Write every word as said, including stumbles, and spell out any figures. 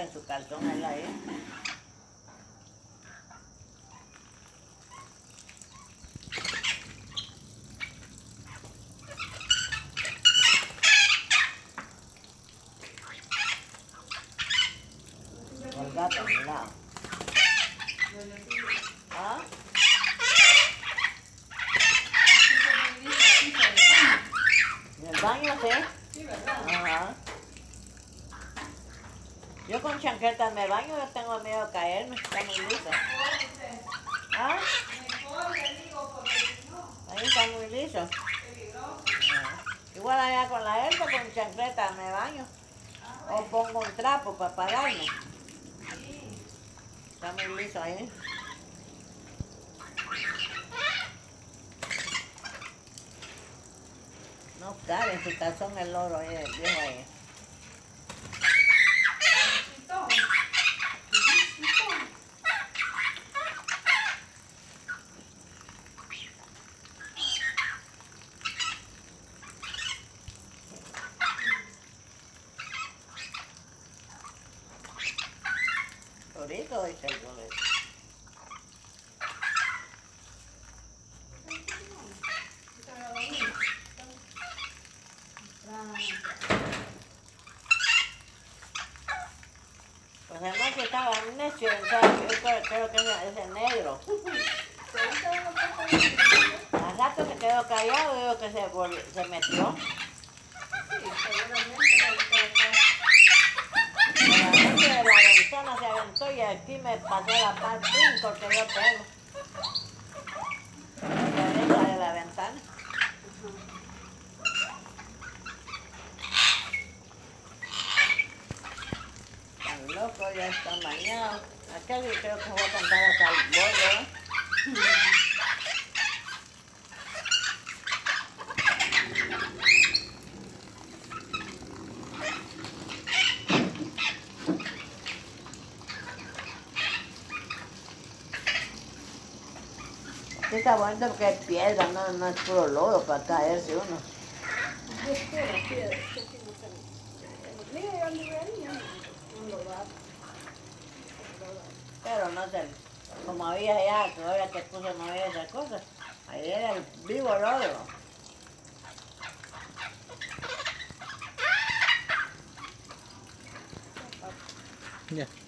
en su calzón él ahí. El gato a mi lado. ¿Ah? ¿En el baño, sí? Sí, ¿verdad? Ajá. Yo con chancletas me baño, yo tengo miedo de caerme, está muy liso. ¿Ah? Mejor le digo porque si no, Ahí está muy liso. peligroso. Ajá. Igual allá con la Elsa, con chancleta me baño. O pongo un trapo para pararme. Sí. Está muy liso ahí. No cabe en su calzón el loro ahí, el viejo ahí. Chitón. Chitón. Torito dice el bolero. Pues además que estaba necio, entonces yo creo, creo que es ese negro. Al rato se quedó callado y digo que se, volvió, se metió. De la ventana se aventó y aquí me pasó la paz brinco que yo pego. La de la ventana. Tan loco, ya está bañado. Aquel yo creo que voy a contar hasta el borde, ¿eh? Sí está bonito porque es piedra, no, no es puro lodo para caerse uno. Es pura piedra. Mira, yo anduve ahí, un lugar. Pero no sé, como había ya, todavía que puse no había esas cosas. Ahí era el vivo lodo. Ya.